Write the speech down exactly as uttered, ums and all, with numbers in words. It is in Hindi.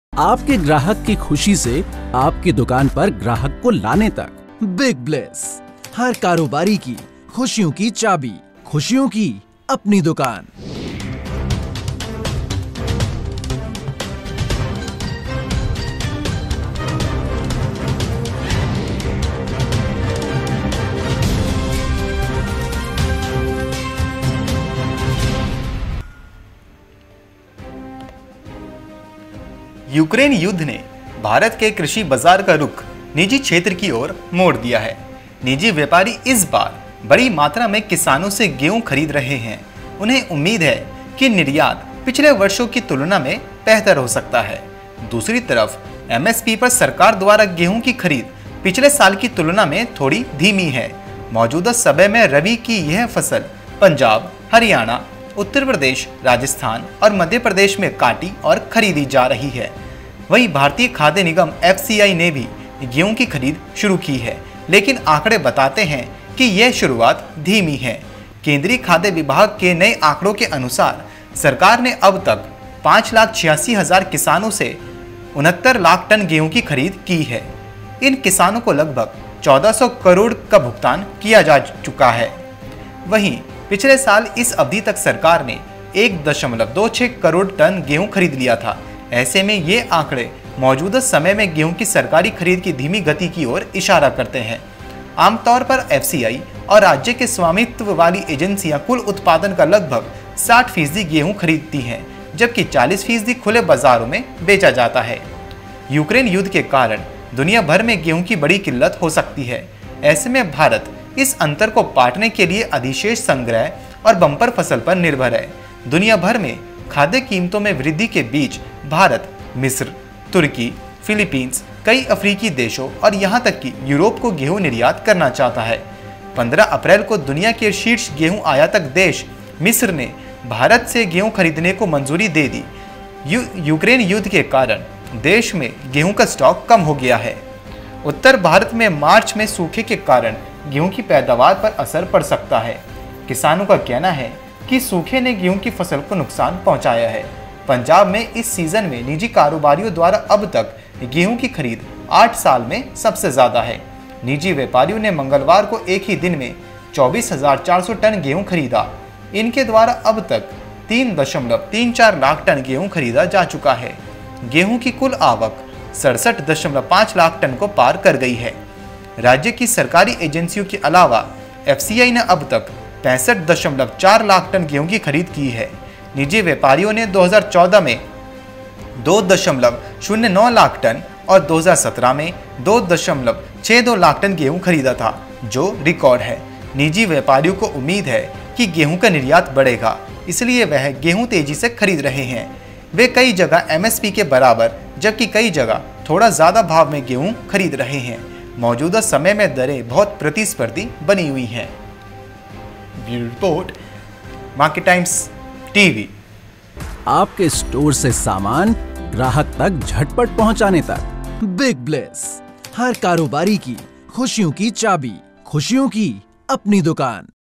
आपके ग्राहक की खुशी से आपकी दुकान पर ग्राहक को लाने तक। बिग ब्लेस, हर कारोबारी की खुशियों की चाबी, खुशियों की अपनी दुकान। यूक्रेन युद्ध ने भारत के कृषि बाजार का रुख निजी क्षेत्र की ओर मोड़ दिया है। निजी व्यापारी इस बार बड़ी मात्रा में किसानों से गेहूं खरीद रहे हैं। उन्हें उम्मीद है कि निर्यात पिछले वर्षों की तुलना में बेहतर हो सकता है। दूसरी तरफ एमएसपी पर सरकार द्वारा गेहूं की खरीद पिछले साल की तुलना में थोड़ी धीमी है। मौजूदा समय में रबी की यह फसल पंजाब, हरियाणा, उत्तर प्रदेश, राजस्थान और मध्य प्रदेश में काटी और खरीदी जा रही है। वहीं भारतीय खाद्य निगम एफ सी आई ने भी गेहूं की खरीद शुरू की है, लेकिन आंकड़े बताते हैं कि यह शुरुआत धीमी है। केंद्रीय खाद्य विभाग के नए आंकड़ों के अनुसार सरकार ने अब तक पाँच लाख छियासी हजार किसानों से उनहत्तर लाख टन गेहूं की खरीद की है। इन किसानों को लगभग चौदह सौ करोड़ का भुगतान किया जा चुका है। वहीं पिछले साल इस अवधि तक सरकार ने एक दशमलव दो छह करोड़ टन गेहूं खरीद लिया था। ऐसे में ये आंकड़े मौजूदा समय में गेहूं की सरकारी खरीद की धीमी गति की ओर इशारा करते हैं। आमतौर पर एफ सी आई और राज्य के स्वामित्व वाली एजेंसियां कुल उत्पादन का लगभग साठ फीसदी गेहूं खरीदती हैं, जबकि चालीस फीसदी खुले बाजारों में बेचा जाता है। यूक्रेन युद्ध के कारण दुनिया भर में गेहूं की बड़ी किल्लत हो सकती है। ऐसे में भारत इस अंतर को पाटने के लिए अधिशेष संग्रह और बम्पर फसल पर निर्भर है। दुनिया भर में खाद्य कीमतों में वृद्धि के बीच भारत मिस्र, तुर्की, फिलीपींस, कई अफ्रीकी देशों और यहां तक कि यूरोप को गेहूं निर्यात करना चाहता है। पंद्रह अप्रैल को दुनिया के शीर्ष गेहूं आयातक देश मिस्र ने भारत से गेहूं खरीदने को मंजूरी दे दी। यू, यूक्रेन युद्ध के कारण देश में गेहूं का स्टॉक कम हो गया है। उत्तर भारत में मार्च में सूखे के कारण गेहूं की पैदावार पर असर पड़ सकता है। किसानों का कहना है कि सूखे ने गेहूं की फसल को नुकसान पहुंचाया है। पंजाब में इस सीजन में निजी कारोबारियों द्वारा अब तक गेहूं की खरीद आठ साल में सबसे ज्यादा है। निजी व्यापारियों ने मंगलवार को एक ही दिन में चौबीस हजार चार सौ टन गेहूं खरीदा। इनके द्वारा अब तक तीन दशमलव तीन चार लाख टन गेहूं खरीदा जा चुका है। गेहूं की कुल आवक सड़सठ दशमलव पाँच लाख टन को पार कर गई है। राज्य की सरकारी एजेंसियों के अलावा एफ सी आई ने अब तक पैंसठ दशमलव चार लाख टन गेहूं की खरीद की है। निजी व्यापारियों ने दो हज़ार चौदह में दो दशमलव शून्य नौ लाख टन और दो हज़ार सत्रह में दो दशमलव छह दो लाख टन गेहूं खरीदा था, जो रिकॉर्ड है। निजी व्यापारियों को उम्मीद है कि गेहूं का निर्यात बढ़ेगा, इसलिए वह गेहूं तेजी से खरीद रहे हैं। वे कई जगह एम एस पी के बराबर जबकि कई जगह थोड़ा ज्यादा भाव में गेहूं खरीद रहे हैं। मौजूदा समय में दरें बहुत प्रतिस्पर्धी बनी हुई हैं। Bureau report, market times TV. आपके स्टोर से सामान ग्राहक तक झटपट पहुंचाने तक। बिग ब्लेस, हर कारोबारी की खुशियों की चाबी, खुशियों की अपनी दुकान।